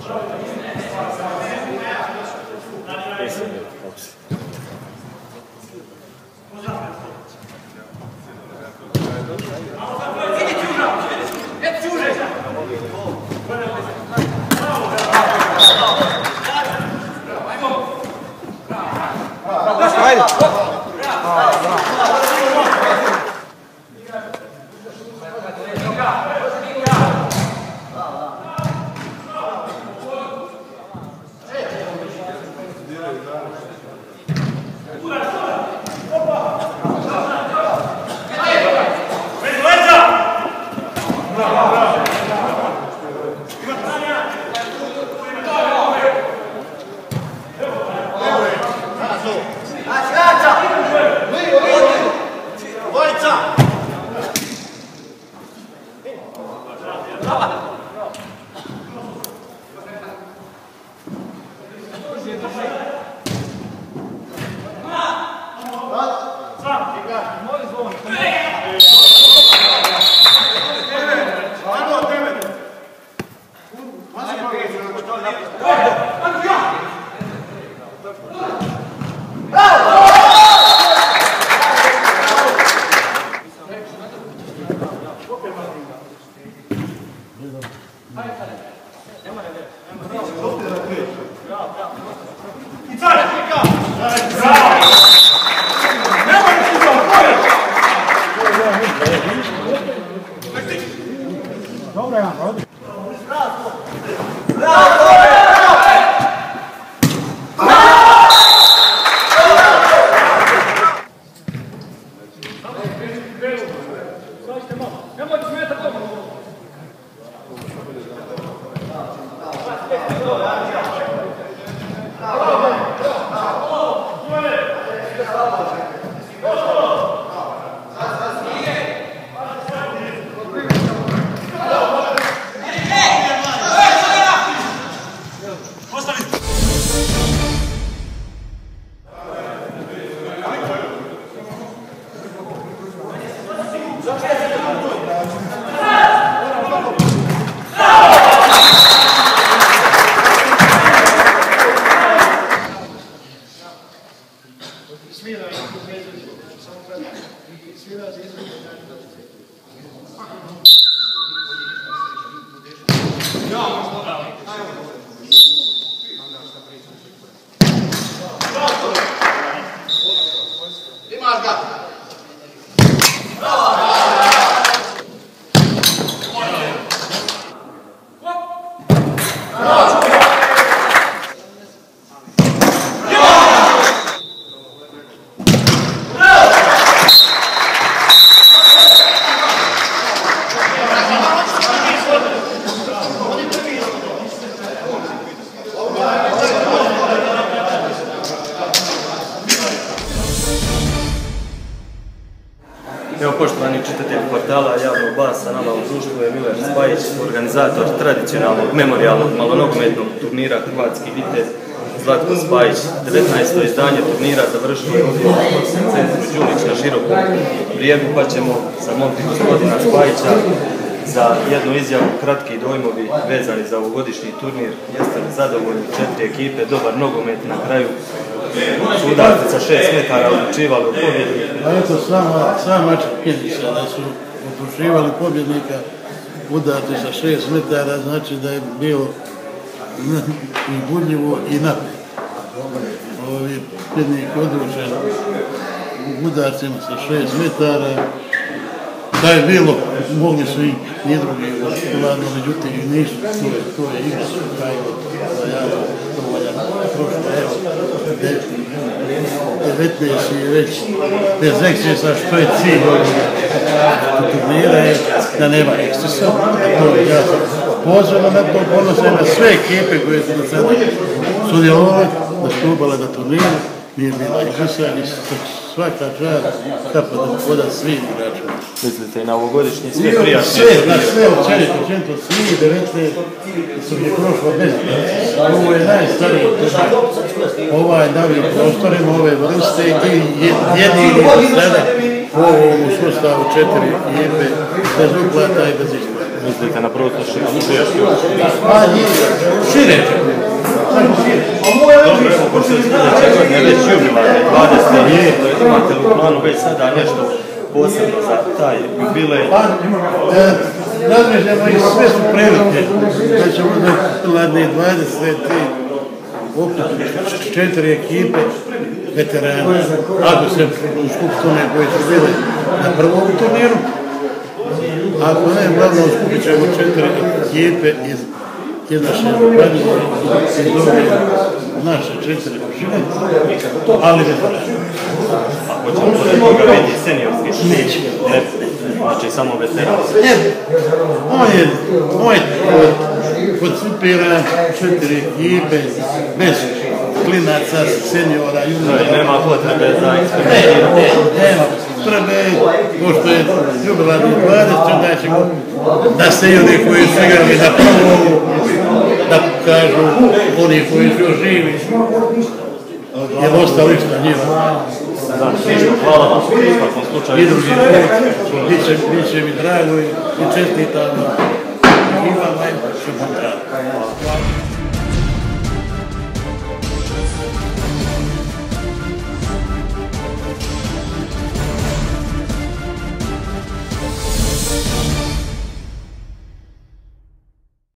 Evo, poštovani čitatelji portala Javnog glasa, nama u društvu je Miler Spajić, organizator tradicionalnog memorijalnog malonogometnog turnira Hrvatski vitez Zlatko Spajić. 19. izdanje turnira završilo je ovdje u sportskom centru Đulić na Širokom Brijegu, pa ćemo zamoliti gospodina Spajića za jednu izjavu, kratki dojmovi vezani za ovogodišnji turnir. Jeste li zadovoljni? 4 ekipe, dobar nogomet na kraju. Udarci sa 6 metara odlučivali o pobjedniku. A eto, sama činjenica da su odlučivali pobjednika udarci sa 6 metara, znači da je bilo i budljivo i naprijed. Ovi pobjednik odlučen udarcima sa 6 metara, da je bilo, mogli su i drugi ladno, međutim nisu, to je igra, da ja dovoljan prošlo, evo, 19 je već bez ekscesa, što je cilj turnira je da nema ekscesa, ja sam pozvano na to, ponosno na sve ekipe koje su do sada sudjelovali, nastupale na turniru, nije bilo ekscesa i svaka čast kapa da poda svim igračima. Mislite i na ovogodišnji sve prijatni? Sve općenito, svi 19 su je prošlo bez ekscesa. Ovo je najstariji turnir. Ovaj novim prostorima, ove vrste i jedini sada u ovom sustavu 4 ekipe bez uplata i bez isplata. Mislite na prostor šire? Šire. Dobro, evo, pošto je sljedeće godine već jubilarne 20. imate li u planu već sada nešto posebno za taj jubilej? Razmišljamo i sve su prilike, da ćemo za jubilarne 20. okupiti 4 ekipe veterana, ako se u skupštine koji su bili na prvom turniru, ako ne, uglavnom skupit ćemo 4 ekipe iz naše županije, iz ove naše 4 opštine, ali veterani. A hoćemo pored toga biti seniorski? Neće. Znači samo veteran? On je koncipiran 4 ekipe, bez klinaca, seniora, juniora. Nema potrebe za eksperimentiranje? Nema potrebe, pošto je jubilarni 20, onda ćemo da se i oni koji su igrali na prvom, da pokažu oni koji su još živi, jer ostali što njima. Hvala vam, u svakom slučaju. I drugi put, bit će mi drago i čestitam i vama i ćemo drago.